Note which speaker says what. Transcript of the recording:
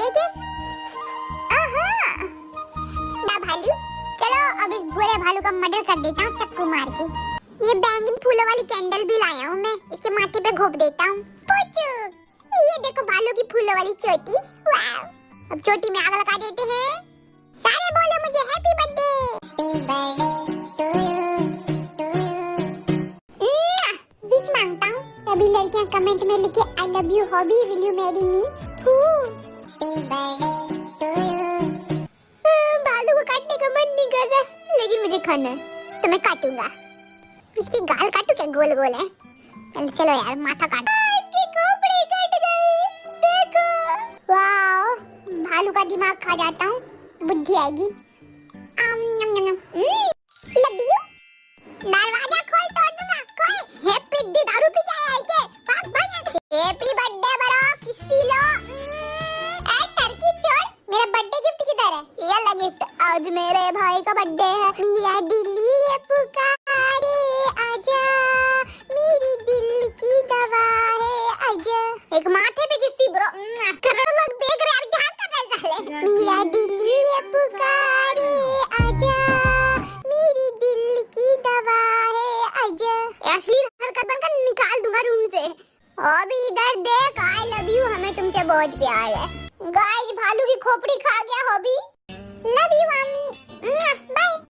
Speaker 1: ठीक है? ना भालू, चलो अब इस बुरे भालू का मर्डर कर देता हूँ चक्कू मार के। ये बैंगनी फूलों वाली कैंडल भी लाया हूँ मैं, इसके माथे पे घोप देता हूँ। ये देखो भालू की फूलों वाली चोटी। वाव, अब चोटी में आग लगा देते हैं। सारे बोलो मुझे happy birthday to you. Wish मांगता हूँ, सभी लड़कियाँ कमेंट में लिखे I love you Hobby, will you marry me. भालू को काटने का मन नहीं कर रहा, लेकिन मुझे खाना है तो मैं काटूंगा। इसकी गाल काटू क्या, गोल गोल है। चलो चलो यार, माथा काट। इसके खोपड़ी कट गई, देखो। वाओ, भालू का दिमाग खा जाता हूँ, बुद्धि आएगी। Love you. दरवाजा खोल, तोड़ दूंगा। कोई हैप्पी बर्थडे दारू पी के आया है क्या? भाग भाग। हैप्पी बर्थडे बड़ो, किसी लो। ए टर्की छोड़, मेरा बर्थडे गिफ्ट किधर है? ये ला गिफ्ट। आज मेरे भाई का बर्थडे है। मेरा दिल ये पुकारे आजा, मेरी दिल की दवा है आजा। एक माथे पे किसी ब्रो, करोड़ों लोग देख रहे हैं, क्या कर रहे साले। मेरा दिल ये पुकारे आजा, मेरी दिल की दवा है आजा। अश्लील हरकत बनकर निकाल दूंगा रूम से। अभी इधर देख, आई लव यू, हमें तुमसे बहुत प्यार है। गाइस, भालू की खोपड़ी खा गया Hobby. Love you mummy, bye.